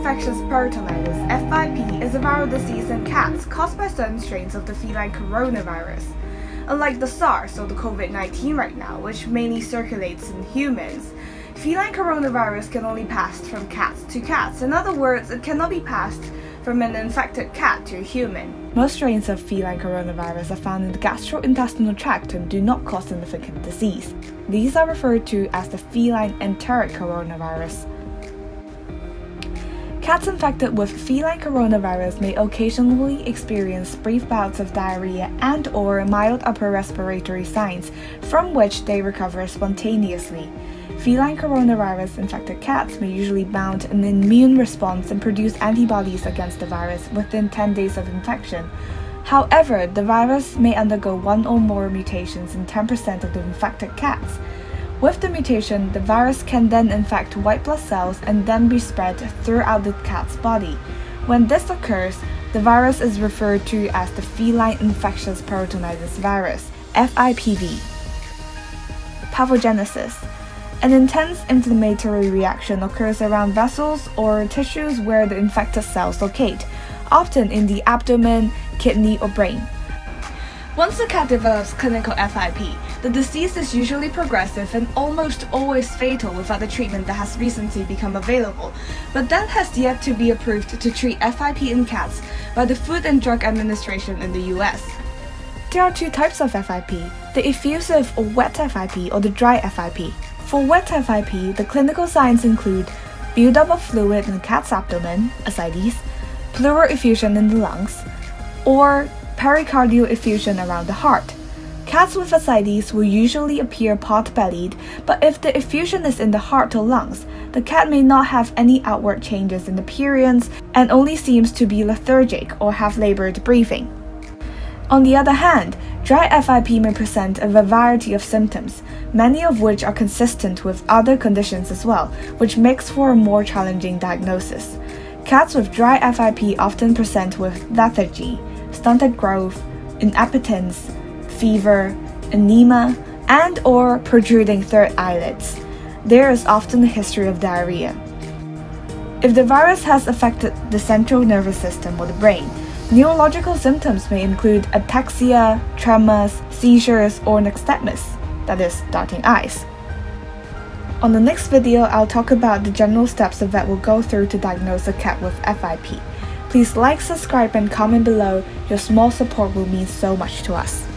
Infectious Peritonitis (FIP) is a viral disease in cats caused by certain strains of the feline coronavirus. Unlike the SARS or the COVID-19 right now, which mainly circulates in humans, feline coronavirus can only pass from cats to cats. In other words, it cannot be passed from an infected cat to a human. Most strains of feline coronavirus are found in the gastrointestinal tract and do not cause significant disease. These are referred to as the feline enteric coronavirus. Cats infected with feline coronavirus may occasionally experience brief bouts of diarrhea and/or mild upper respiratory signs, from which they recover spontaneously. Feline coronavirus infected cats may usually mount an immune response and produce antibodies against the virus within 10 days of infection. However, the virus may undergo one or more mutations in 10% of the infected cats. With the mutation, the virus can then infect white blood cells and then be spread throughout the cat's body. When this occurs, the virus is referred to as the Feline Infectious Peritonitis virus, FIPV. Pathogenesis. An intense inflammatory reaction occurs around vessels or tissues where the infected cells locate, often in the abdomen, kidney, or brain. Once the cat develops clinical FIP, the disease is usually progressive and almost always fatal without the treatment that has recently become available, but that has yet to be approved to treat FIP in cats by the Food and Drug Administration in the US. There are two types of FIP, the effusive or wet FIP or the dry FIP. For wet FIP, the clinical signs include buildup of fluid in the cat's abdomen, ascites, pleural effusion in the lungs, or pericardial effusion around the heart. Cats with ascites will usually appear pot-bellied, but if the effusion is in the heart or lungs, the cat may not have any outward changes in appearance and only seems to be lethargic or have labored breathing. On the other hand, dry FIP may present a variety of symptoms, many of which are consistent with other conditions as well, which makes for a more challenging diagnosis. Cats with dry FIP often present with lethargy, stunted growth, inappetence, fever, anemia, and/or protruding third eyelids. There is often a history of diarrhea. If the virus has affected the central nervous system or the brain, neurological symptoms may include ataxia, tremors, seizures, or nystagmus, that is, darting eyes. On the next video, I'll talk about the general steps a vet will go through to diagnose a cat with FIP. Please like, subscribe, and comment below. Your small support will mean so much to us.